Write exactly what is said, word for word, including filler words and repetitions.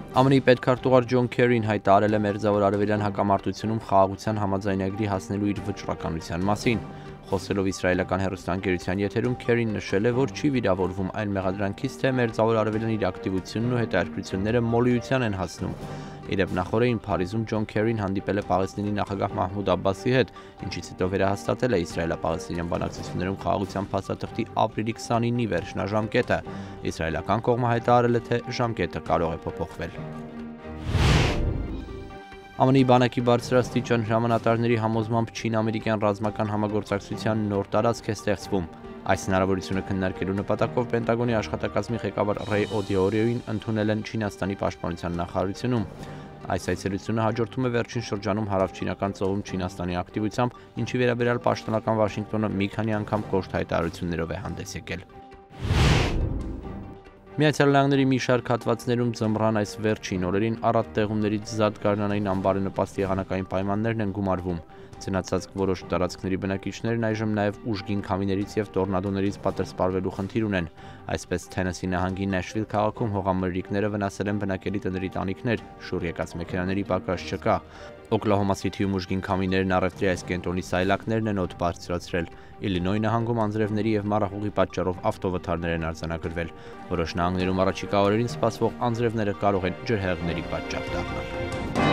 Ամն ի պետքարտուղար Ջոն Քերին հայտարարել է Մերձավոր Արևելյան հակամարտությունում խաղաղության համաձայնագրի հասնելու իր վճռականության մասին։ Խոսելով իսրայելական հեռուստաընկերության եթերում Քերին նշել է, որ չի վիրավորվում այն մեղադրանքից, թե Մերձավոր Արևելյան իր ակտիվությունն ու հետաքրքրությունները մոլիության են հասնում։ Իրև նախորդին Փարիզում Ջոն Քերին հանդիպել է Պաղեստինի նախագահ Մահմուդ Աբբասի հետ, ինչից հետո վերահաստատել է իսրայելա-պաղեստինյան բանակցություններում խաղաղության փաստաթղթի ապրիլի քսանինի վերջնաժամկետը։ Իսրայելական կողմը հայտարարել է, թե ժամկետը կարող է փոփոխվել։ ԱՄՆ-ի բանակի բարձրաստիճան հրամանատարների համոզմամբ Չին-ամերիկյան ռազմական համագործակցության նոր տարածք է ստեղծվում։ Այս հնարավորությունը քննարկելու նպատակով Պենտագոնի աշխատակազմի ղեկավար Ռեյ Օդիօրիոին ընդունել են Չինաստանի պաշտպանության նախարարությունում։ Այս այցելությունը հաջորդում է վերջին շրջանում հարավչինական ծովում Չինաստանի ակտիվությամբ, ինչի վերաբերյալ պաշտոնական Վաշինգտոնը մի քանի անգամ կոշտ հայտարարություններով է հանդես եկել։ Միացյալ Նահանգների մի շարք հատվածներում ձմռան այս վերջին օրերին առատ տեղումներից զատ գարնանային ամբարը նպաստ եղանակային պայմաններն են գումարվում։ Ցնացած որոշ տարածքների բնակիչներն այժմ նաև ուժգին քամիներից և տորնադոներից պատրաստվելու խնդիր ունեն։ Այսպես Թենեսի նահանգի Նեշվիլ քաղաքում հողամրրիկները վնասել են բնակելի տների տանիքներ, շուռ եկած մեքենաների պակաս չկա։ Օկլահոմա Սիթիում ուժգին քամիներն առևտրի այս կենտրոնի սայլակներն են օդ բարձրացրել։ Իլինոյ նահանգում անձրևների և մառախուղի պատճառով ավտովթարներ են արձանագրվել։ Որոշ նահանգներում առաջիկա օրերին սպասվող անձրևները կարող են ջրհեղեղների պատճառ դառնալ։